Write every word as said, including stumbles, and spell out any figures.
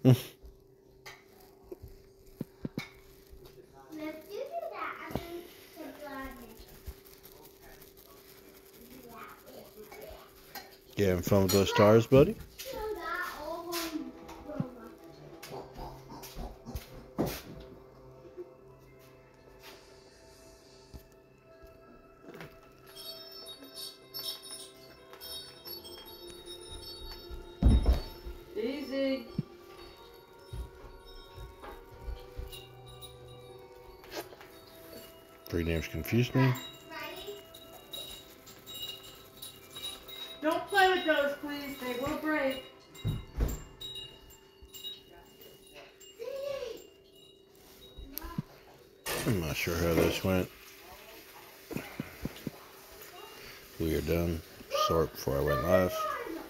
You having fun with those stars, buddy? Easy. Three names confused me. Don't play with those, please. They will break. I'm not sure how this went. We are done. Sort before I went live.